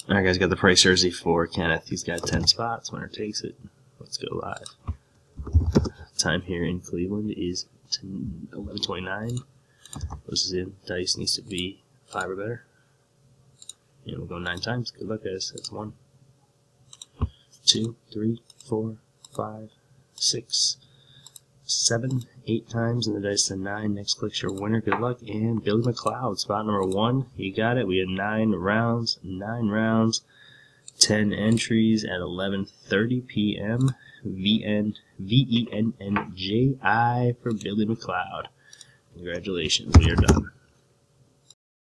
Alright guys, got the price jersey for Kenneth. He's got 10 spots. Winner takes it. Let's go live. Time here in Cleveland is 11:29. This is in. Dice needs to be 5 or better. And we'll go 9 times. Good luck guys. That's 1, 2, 3, 4, 5, 6, 7, 8 times, and the dice to 9. Next click's your winner. Good luck. And Billy McLeod, spot number 1. You got it. We had 9 rounds. 10 entries at 11:30 p.m. VENNJI for Billy McLeod. Congratulations. We are done.